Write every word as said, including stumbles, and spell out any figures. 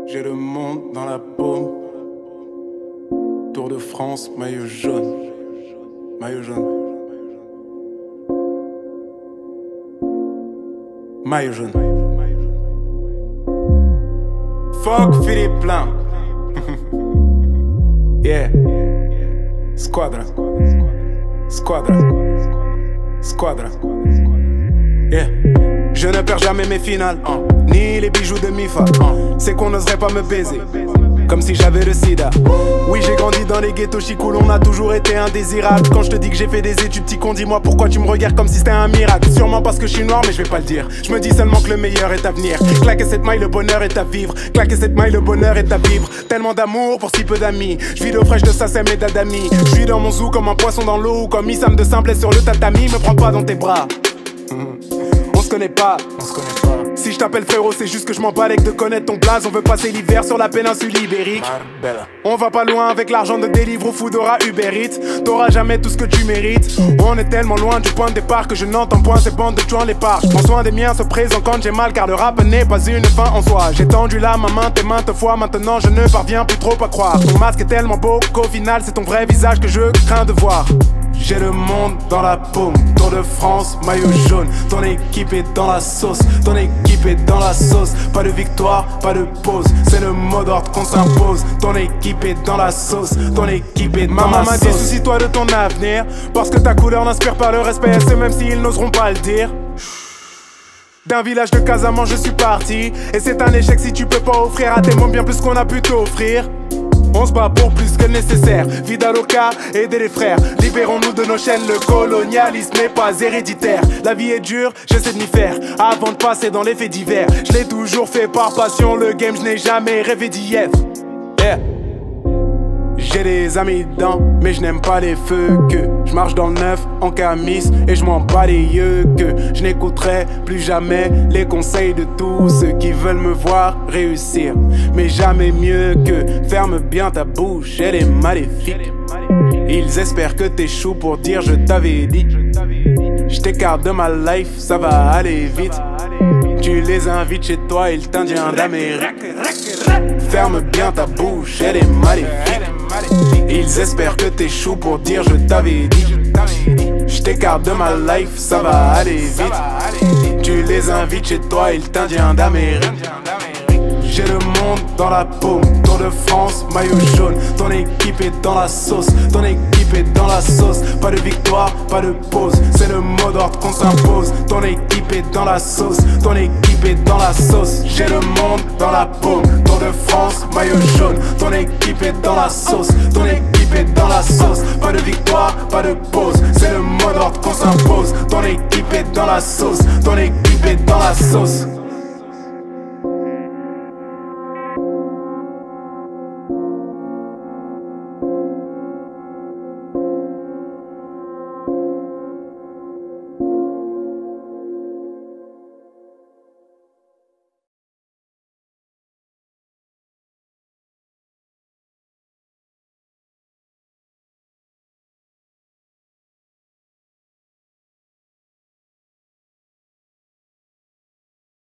J'ai le monde dans la paume. Tour de France, maillot jaune. Maillot jaune. Maillot jaune. Fuck Philippe Plein. Yeah. Squadra. Squadra. Squadra. Yeah. Je ne perds jamais mes finales, uh. ni les bijoux de Mifa. uh. C'est qu'on n'oserait pas me baiser, comme si j'avais le sida. Oui, j'ai grandi dans les ghettos chicoul, on a toujours été indésirable. Quand je te dis que j'ai fait des études, petit con, dis-moi pourquoi tu me regardes comme si c'était un miracle. Sûrement parce que je suis noir, mais je vais pas le dire. Je me dis seulement que le meilleur est à venir. Claquer cette maille, le bonheur est à vivre. Claquer cette maille, le bonheur est à vivre. Tellement d'amour pour si peu d'amis. Je vis d'eau fraîche de Sassem et d'Adami. Je suis dans mon zoo comme un poisson dans l'eau, ou comme Issam de Simplesse sur le tatami. Me prends pas dans tes bras. On se connaît pas, on se connaît pas. Si je t'appelle frérot, c'est juste que je m'en balèque de connaître ton blaze. On veut passer l'hiver sur la péninsule ibérique. Marbella. On va pas loin avec l'argent de Deliveroo, Foodora, Uber Eats. T'auras jamais tout ce que tu mérites. On est tellement loin du point de départ que je n'entends point ces bandes de tuants les parts. Prends soin des miens, se présent quand j'ai mal, car le rap n'est pas une fin en soi. J'ai tendu là ma main, tes maintes fois, maintenant je ne parviens plus trop à croire. Ton masque est tellement beau qu'au final c'est ton vrai visage que je crains de voir. J'ai le monde dans la paume, Tour de France, maillot jaune. Ton équipe est dans la sauce, ton équipe est dans la sauce. Pas de victoire, pas de pause, c'est le mot d'ordre qu'on s'impose. Ton équipe est dans la sauce, ton équipe est dans la sauce. Maman m'a dit soucie-toi de ton avenir, parce que ta couleur n'inspire pas le respect, c'est même s'ils n'oseront pas le dire. D'un village de Casamance je suis parti, et c'est un échec si tu peux pas offrir à tes mômes bien plus qu'on a pu t'offrir. On se bat pour plus que nécessaire, vida loca, aider les frères. Libérons-nous de nos chaînes, le colonialisme n'est pas héréditaire. La vie est dure, j'essaie de m'y faire, avant de passer dans les faits divers. Je l'ai toujours fait par passion, le game je n'ai jamais rêvé d'y être. Yeah. J'ai des amis dedans, mais je n'aime pas les feux que je marche dans le neuf en camis et je m'en bats les yeux que je n'écouterai plus jamais les conseils de tous ceux qui veulent me voir réussir. Mais jamais mieux que ferme bien ta bouche, elle est maléfique. Ils espèrent que t'échoues pour dire je t'avais dit. Je t'écarte de ma life, ça va aller vite. Tu les invites chez toi, ils t'indiens d'Amérique. Ferme bien ta bouche, elle est maléfique. Ils espèrent que t'échoues pour dire je t'avais dit. Je t'écarte de ma life, ça va aller vite. Tu les invites chez toi, ils t'indiens d'Amérique. J'ai le monde dans la paume, Tour de France, maillot jaune. Ton équipe est dans la sauce, ton équipe est dans la sauce. Pas de victoire, pas de pause, c'est le mot d'ordre qu'on s'impose. Ton équipe est dans la sauce, ton équipe est dans la sauce. J'ai le monde dans la paume, Tour de France, maillot jaune. Ton équipe est dans la sauce, ton équipe est dans la sauce. Pas de victoire, pas de pause, c'est le mot d'ordre qu'on s'impose. Ton équipe est dans la sauce, ton équipe est dans la sauce.